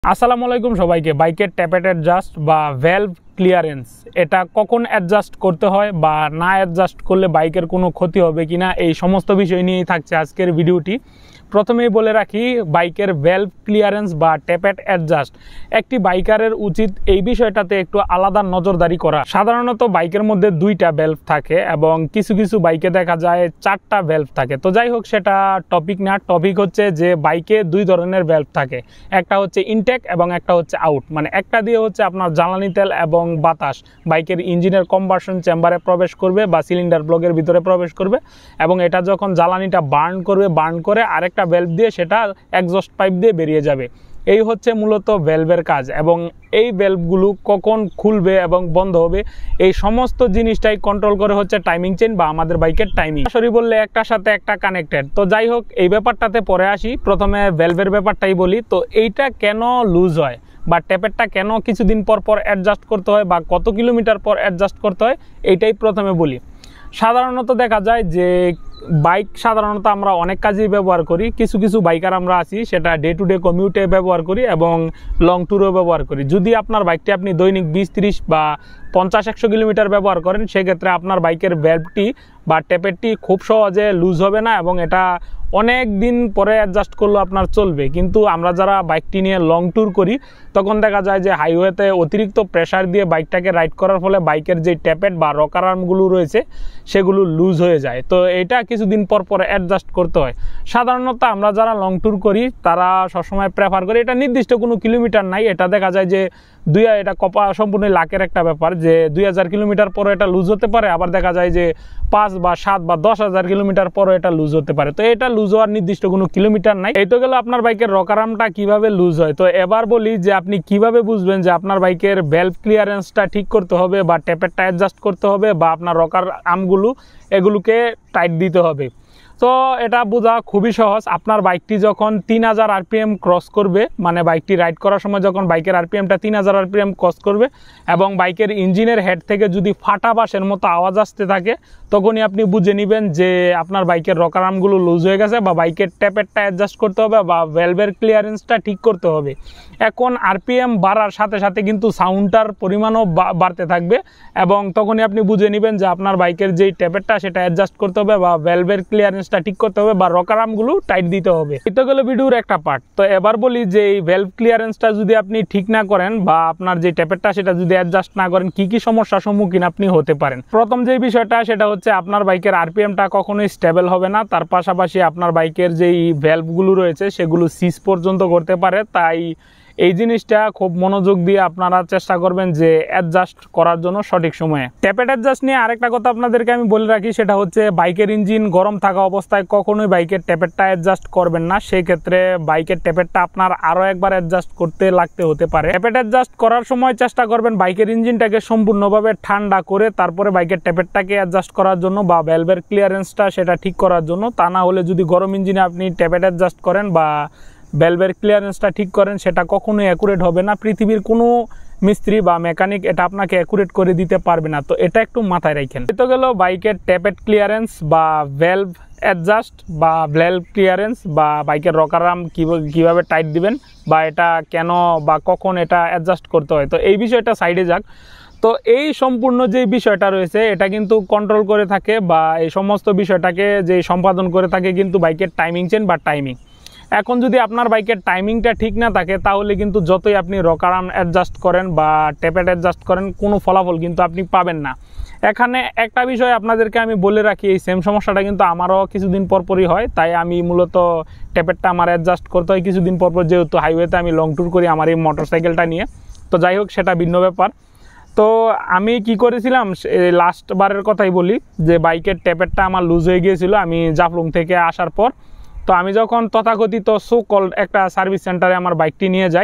আসসালামু আলাইকুম সবাইকে। বাইকের ট্যাপেট অ্যাডজাস্ট বা ভ্যালভ ক্লিয়ারেন্স এটা কখন অ্যাডজাস্ট করতে হয় বা না অ্যাডজাস্ট করলে বাইকের কোনো ক্ষতি হবে কিনা এই সমস্ত বিষয় নিয়েই থাকছে আজকের ভিডিওটি। প্রথমেই বলে রাখি, বাইকের ভ্যালভ ক্লিয়ারেন্স বা ট্যাপেট অ্যাডজাস্ট একটি বাইকারের উচিত এই বিষয়টাতে একটু আলাদা নজরদারি করা। সাধারণত বাইকের মধ্যে দুইটা ভ্যালভ থাকে এবং কিছু কিছু বাইকে দেখা যায় চারটা ভ্যালভ থাকে। তো যাই হোক, সেটা টপিক না। টপিক হচ্ছে যে বাইকে দুই ধরনের ভ্যালভ থাকে, একটা হচ্ছে ইনটেক এবং একটা হচ্ছে আউট। মানে একটা দিয়ে হচ্ছে আপনার জ্বালানি তেল এবং বাতাস বাইকের ইঞ্জিনের কম্বাসন চেম্বারে প্রবেশ করবে বা সিলিন্ডার ব্লকের ভিতরে প্রবেশ করবে, এবং এটা যখন জ্বালানিটা বার্ন করে আরেকটা ভ্যালভ দিয়ে সেটা এক্সস্ট পাইপ দিয়ে বেরিয়ে যাবে। এই হচ্ছে মূলত ভ্যালভের কাজ, এবং এই ভ্যালভগুলো কখন খুলবে এবং বন্ধ হবে এই সমস্ত জিনিসটাই কন্ট্রোল করে হচ্ছে টাইমিং চেইন বা আমাদের বাইকের টাইমিং। সরি বললে একটার সাথে একটা কানেক্টেড। তো যাই হোক, এই ব্যাপারটাতে পরে আসি। প্রথমে ভ্যালভের ব্যাপারটাই বলি। তো এইটা কেন লুজ হয় বা ট্যাপেটটা কেন কিছুদিন পর পর অ্যাডজাস্ট করতে হয় বা কত কিলোমিটার পর অ্যাডজাস্ট করতে হয় এইটাই প্রথমে বলি। সাধারণত দেখা যায় যে বাইক সাধারণত আমরা অনেক কাজেই ব্যবহার করি। কিছু কিছু বাইকার আমরা আছি সেটা ডে টু ডে কমিউটে ব্যবহার করি এবং লং ট্যুরেও ব্যবহার করি। যদি আপনার বাইকটি আপনি দৈনিক 20-30 বা 50-100 কিলোমিটার ব্যবহার করেন, সেক্ষেত্রে আপনার বাইকের ভ্যালভটি বা ট্যাপেটটি খুব সহজে লুজ হবে না এবং এটা অনেক দিন পরে অ্যাডজাস্ট করলে আপনার চলবে। কিন্তু আমরা যারা বাইকটি নিয়ে লং ট্যুর করি তখন দেখা যায় যে হাইওয়েতে অতিরিক্ত প্রেসার দিয়ে বাইকটাকে রাইড করার ফলে বাইকের যে ট্যাপেট বা রকার আর্মগুলো রয়েছে সেগুলো লুজ হয়ে যায়। তো এটা কিছুদিন পর পরে অ্যাডজাস্ট করতে হয়। সাধারণত আমরা যারা লং ট্যুর করি তারা সবসময় প্রেফার করি, এটা নির্দিষ্ট কোনো কিলোমিটার নাই, এটা দেখা যায় যে এটা সম্পূর্ণ লাকের একটা ব্যাপার যে 2000 কিলোমিটার পরে এটা লুজ হতে পারে, আবার দেখা যায় যে 5 বা 7 বা 10,000 কিলোমিটার পরে এটা লুজ হতে পারে। তো এটা লুজ হওয়ার নির্দিষ্ট কোনো কিলোমিটার নাই। এই তো গেল আপনার বাইকের রকার আর্মটা কিভাবে লুজ হয়। তো এবার বলি যে আপনি কিভাবে বুঝবেন যে আপনার বাইকের ভ্যালভ ক্লিয়ারেন্সটা ঠিক করতে হবে বা ট্যাপেটটা অ্যাডজাস্ট করতে হবে বা আপনার রকার আর্মগুলো এগুলোকে টাইট দিতে হবে। তো এটা বোঝা খুবই সহজ। আপনার বাইকটি যখন 3000 আরপিএম ক্রস করবে, মানে বাইকটি রাইড করার সময় যখন বাইকের আরপিএমটা 3000 আরপিএম ক্রস করবে এবং বাইকের ইঞ্জিনের হেড থেকে যদি ফাটা বাঁশের মতো আওয়াজ আসতে থাকে, তখনই আপনি বুঝে নেবেন যে আপনার বাইকের রকার আর্মগুলো লুজ হয়ে গেছে বা বাইকের ট্যাপেটটা অ্যাডজাস্ট করতে হবে বা ভ্যালভের ক্লিয়ারেন্সটা ঠিক করতে হবে। এখন আরপিএম বাড়ার সাথে সাথে কিন্তু সাউন্ডটার পরিমাণও বাড়তে থাকবে এবং তখনই আপনি বুঝে নেবেন যে আপনার বাইকের যেই ট্যাপেটটা সেটা অ্যাডজাস্ট করতে হবে বা ভ্যালভের ক্লিয়ারেন্সটা ঠিক করতে হবে বা রকার আর্মগুলো টাইট দিতে হবে। এটা গেল ভিডিওর একটা পার্ট। তো এবার বলি যে এই ভ্যালভ ক্লিয়ারেন্সটা যদি আপনি ঠিক না করেন বা আপনার যে ট্যাপেটটা সেটা যদি অ্যাডজাস্ট না করেন, কি কি সমস্যার সম্মুখীন আপনি হতে পারেন। প্রথম যে বিষয়টা সেটা হচ্ছে আপনার বাইকের আরপিএমটা কখনোই স্টেবল হবে না। তার পাশাপাশি আপনার বাইকের যেই ভ্যালভগুলো রয়েছে সেগুলো সিজ পর্যন্ত করতে পারে। তাই এই জিনিসটা খুব মনোযোগ দিয়ে আপনারা চেষ্টা করবেন যে অ্যাডজাস্ট করার জন্য সঠিক সময়ে। ট্যাপেট অ্যাডজাস্ট নিয়ে আরেকটা কথা আপনাদেরকে আমি বলে রাখি, সেটা হচ্ছে বাইকের ইঞ্জিন গরম থাকা অবস্থায় কখনোই বাইকের ট্যাপেটটা অ্যাডজাস্ট করবেন না। সেই ক্ষেত্রে বাইকের ট্যাপেটটা আপনার আরও একবার অ্যাডজাস্ট করতে হতে পারে। ট্যাপেট অ্যাডজাস্ট করার সময় চেষ্টা করবেন বাইকের ইঞ্জিনটাকে সম্পূর্ণভাবে ঠান্ডা করে তারপরে বাইকের ট্যাপেটটাকে অ্যাডজাস্ট করার জন্য বা ভ্যালভের ক্লিয়ারেন্সটা সেটা ঠিক করার জন্য। তা না হলে যদি গরম ইঞ্জিনে আপনি ট্যাপেট অ্যাডজাস্ট করেন বা ভ্যালভের ক্লিয়ারেন্সটা ঠিক করেন, সেটা কখনোই অ্যাকুরেট হবে না। পৃথিবীর কোনো মিস্ত্রি বা মেকানিক এটা আপনাকে অ্যাকুরেট করে দিতে পারবে না। তো এটা একটু মাথায় রাখেন। এটা গেল বাইকের ট্যাপেট ক্লিয়ারেন্স বা ভ্যালভ অ্যাডজাস্ট বা ভ্যালভ ক্লিয়ারেন্স বা বাইকের রকার আর্ম কীভাবে টাইট দিবেন বা এটা কেন বা কখন এটা অ্যাডজাস্ট করতে হয়। তো এই বিষয়টা সাইডে যাক। তো এই সম্পূর্ণ যে বিষয়টা রয়েছে এটা কিন্তু কন্ট্রোল করে থাকে বা এই সমস্ত বিষয়টাকে যে সম্পাদন করে থাকে কিন্তু বাইকের টাইমিং চেন বা টাইমিং। এখন যদি আপনার বাইকের টাইমিংটা ঠিক না থাকে তাহলে কিন্তু যতই আপনি রকার আর্ম অ্যাডজাস্ট করেন বা ট্যাপেট অ্যাডজাস্ট করেন, কোনো ফলাফল কিন্তু আপনি পাবেন না। এখানে একটা বিষয় আপনাদেরকে আমি বলে রাখি, এই সেম সমস্যাটা কিন্তু আমারও কিছুদিন পরপরই হয়। তাই আমি মূলত ট্যাপেটটা আমার অ্যাডজাস্ট করতে হয় কিছুদিন পরপর, যেহেতু হাইওয়েতে আমি লং ট্যুর করি আমার এই মোটরসাইকেলটা নিয়ে। তো যাই হোক, সেটা ভিন্ন ব্যাপার। তো আমি কি করেছিলাম, লাস্ট বারের কথাই বলি যে বাইকের ট্যাপেটটা আমার লুজ হয়ে গিয়েছিল আমি জাফলং থেকে আসার পর। তো আমি যখন তথাকথিত সো-কল্ড একটা সার্ভিস সেন্টারে আমার বাইকটি নিয়ে যাই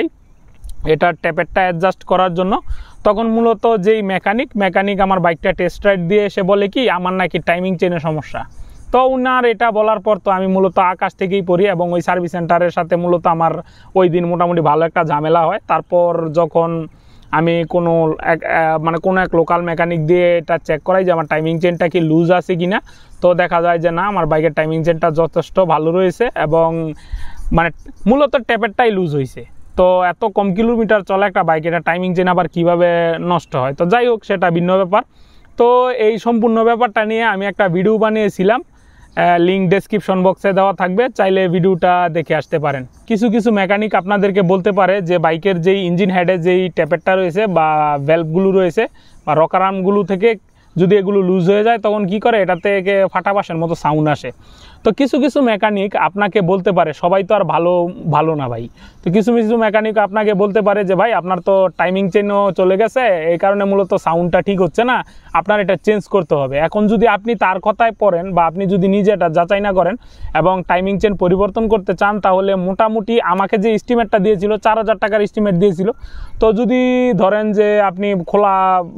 এটা ট্যাপেটটা অ্যাডজাস্ট করার জন্য, তখন মূলত যেই মেকানিক আমার বাইকটা টেস্ট রাইড দিয়ে এসে বলে কি আমার নাকি টাইমিং চেনের সমস্যা। তো উনার এটা বলার পর তো আমি মূলত আকাশ থেকেই পড়ি এবং ওই সার্ভিস সেন্টারের সাথে মূলত আমার ওই দিন মোটামুটি ভালো একটা ঝামেলা হয়। তারপর যখন আমি কোনো এক লোকাল মেকানিক দিয়ে এটা চেক করাই যে আমার টাইমিং চেনটা কি লুজ আছে কিনা, তো দেখা যায় যে না, আমার বাইকের টাইমিং চেনটা যথেষ্ট ভালো রয়েছে এবং মানে মূলত ট্যাপেটটাই লুজ হয়েছে। তো এত কম কিলোমিটার চলে একটা বাইক, এটা টাইমিং চেন আবার কীভাবে নষ্ট হয়। তো যাই হোক, সেটা ভিন্ন ব্যাপার। তো এই সম্পূর্ণ ব্যাপারটা নিয়ে আমি একটা ভিডিও বানিয়েছিলাম, লিঙ্ক ডেসক্রিপশন বক্সে দেওয়া থাকবে, চাইলে ভিডিওটা দেখে আসতে পারেন। কিছু কিছু মেকানিক আপনাদেরকে বলতে পারে যে বাইকের যেই ইঞ্জিন হেডে যেই ট্যাপেটটা রয়েছে বা ভ্যালভগুলো রয়েছে বা রকার আর্মগুলো থেকে যদি এগুলো লুজ হয়ে যায় তখন কি করে, এটা থেকে ফাটা বাঁশের মতো সাউন্ড আসে। তো কিছু কিছু মেকানিক আপনাকে বলতে পারে, সবাই তো আর ভালো না ভাই, তো কিছু কিছু মেকানিক আপনাকে বলতে পারে যে ভাই আপনার তো টাইমিং চেনও চলে গেছে, এই কারণে মূলত সাউন্ডটা ঠিক হচ্ছে না, আপনার এটা চেঞ্জ করতে হবে। এখন যদি আপনি তার কথায় পড়েন বা আপনি যদি নিজে এটা যাচাই না করেন এবং টাইমিং চেন পরিবর্তন করতে চান, তাহলে মোটামুটি আমাকে যে এস্টিমেটটা দিয়েছিল 4000 টাকার এস্টিমেট দিয়েছিল। তো যদি ধরেন যে আপনি খোলা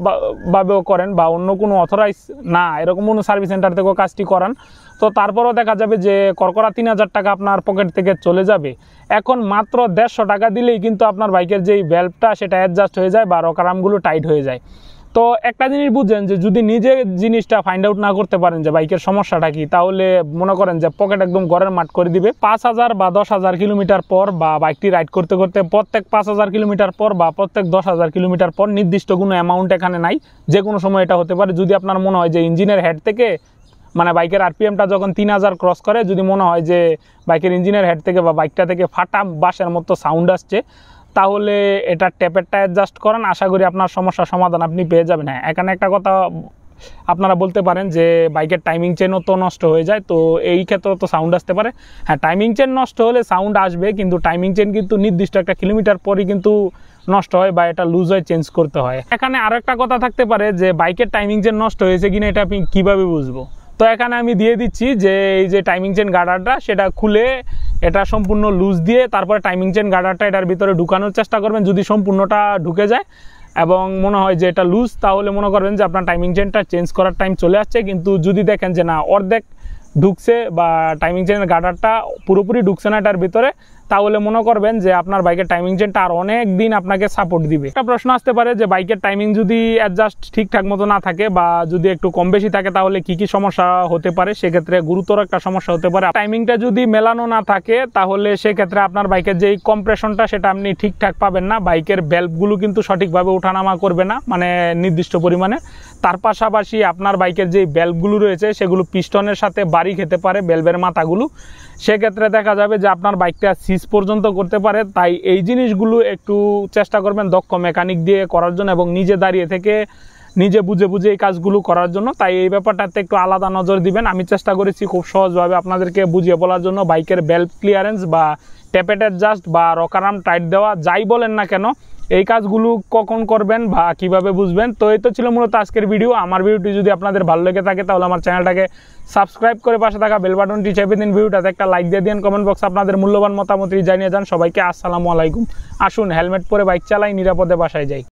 ভাবেও করেন বা অন্য কোনো অথরাইজ না এরকম কোনো সার্ভিস সেন্টার থেকেও কাজটি করান, তো তারপরও দেখা যাবে যে করকরা 3000 টাকা আপনার পকেট থেকে চলে যাবে। এখন মাত্র 150 টাকা দিলেই কিন্তু আপনার বাইকের যেই ভ্যালভটা সেটা অ্যাডজাস্ট হয়ে যায় বা রকার আর্মগুলো টাইট হয়ে যায়। তো একটা জিনিস বুঝছেন যে যদি নিজে জিনিসটা ফাইন্ড আউট না করতে পারেন যে বাইকের সমস্যাটা কি, তাহলে মনে করেন যে পকেট একদম ঘরের মাঠ করে দিবে। 5000 বা 10,000 কিলোমিটার পর বা বাইকটি রাইড করতে করতে প্রত্যেক 5000 কিলোমিটার পর বা প্রত্যেক 10,000 কিলোমিটার পর নির্দিষ্ট কোনো অ্যামাউন্ট এখানে নাই, যে কোনো সময় এটা হতে পারে। যদি আপনার মনে হয় যে ইঞ্জিনের হেড থেকে মানে বাইকের আরপিএমটা যখন 3000 ক্রস করে, যদি মনে হয় যে বাইকের ইঞ্জিনের হেড থেকে বা বাইকটা থেকে ফাটা বাঁশের মতো সাউন্ড আসছে, তাহলে এটা ট্যাপেরটা অ্যাডজাস্ট করেন, আশা করি আপনার সমস্যার সমাধান আপনি পেয়ে যাবেন। হ্যাঁ, এখানে একটা কথা আপনারা বলতে পারেন যে বাইকের টাইমিং চেনও তো নষ্ট হয়ে যায়, তো এই ক্ষেত্রে তো সাউন্ড আসতে পারে। হ্যাঁ, টাইমিং চেন নষ্ট হলে সাউন্ড আসবে, কিন্তু টাইমিং চেন কিন্তু নির্দিষ্ট একটা কিলোমিটার পরই কিন্তু নষ্ট হয় বা এটা লুজ হয়ে চেঞ্জ করতে হয়। এখানে আরও একটা কথা থাকতে পারে যে বাইকের টাইমিং চেন নষ্ট হয়েছে কিনা এটা আপনি কীভাবে বুঝবো। তো এখানে আমি দিয়ে দিচ্ছি যে এই যে টাইমিং চেন গার্ডারটা সেটা খুলে এটা সম্পূর্ণ লুজ দিয়ে তারপরে টাইমিং চেন গার্ডারটা এটার ভিতরে ঢুকানোর চেষ্টা করবেন। যদি সম্পূর্ণটা ঢুকে যায় এবং মনে হয় যে এটা লুজ, তাহলে মনে করবেন যে আপনার টাইমিং চেনটা চেঞ্জ করার টাইম চলে আসছে। কিন্তু যদি দেখেন যে না অর্ধেক ঢুকছে বা টাইমিং চেনের গার্ডারটা পুরোপুরি ঢুকছে না এটার ভিতরে, তাহলে মনে করবেন যে আপনার বাইকের টাইমিং চেনটা আর অনেক দিন আপনাকে সাপোর্ট দিবে। একটা প্রশ্ন আসতে পারে যে বাইকের টাইমিং যদি অ্যাডজাস্ট ঠিকঠাক মতো না থাকে বা যদি একটু কম বেশি থাকে তাহলে কি কি সমস্যা হতে পারে। সেক্ষেত্রে গুরুতর একটা সমস্যা হতে পারে। টাইমিংটা যদি মেলানো না থাকে তাহলে সেক্ষেত্রে আপনার বাইকের যেই কম্প্রেশনটা সেটা আপনি ঠিকঠাক পাবেন না, বাইকের ভ্যালভগুলো কিন্তু সঠিকভাবে ওঠানামা করবে না মানে নির্দিষ্ট পরিমাণে। তার পাশাপাশি আপনার বাইকের যেই ভ্যালভগুলো রয়েছে সেগুলো পিস্টনের সাথে বাড়ি খেতে পারে ভ্যালভের মাথাগুলো, সেক্ষেত্রে দেখা যাবে যে আপনার বাইকটা সিজ পর্যন্ত করতে পারে। তাই এই জিনিসগুলো একটু চেষ্টা করবেন দক্ষ মেকানিক দিয়ে করার জন্য এবং নিজে দাঁড়িয়ে থেকে নিজে বুঝে বুঝে এই কাজগুলো করার জন্য। তাই এই ব্যাপারটাতে একটু আলাদা নজর দিবেন। আমি চেষ্টা করেছি খুব সহজভাবে আপনাদেরকে বুঝিয়ে বলার জন্য। বাইকের ভ্যালভ ক্লিয়ারেন্স বা ট্যাপেট অ্যাডজাস্ট বা রকার আর্ম টাইট দেওয়া যাই বলেন না কেন, এই কাজগুলো কখন করবেন বা কিভাবে বুঝবেন। তো এই তো ছিল মূলত আজকের ভিডিও। আমার ভিডিওটি যদি আপনাদের ভালো লেগে থাকে তাহলে আমার চ্যানেলটাকে সাবস্ক্রাইব করে পাশে থাকা বেল বাটনটি চেপে দিন, ভিডিওটাতে একটা লাইক দিয়ে দিন, কমেন্ট বক্সে আপনাদের মূল্যবান মতামত জানিয়ে যান। সবাইকে আসসালামু আলাইকুম। আসুন হেলমেট পরে বাইক চালাই, নিরাপদে বাসায় যাই।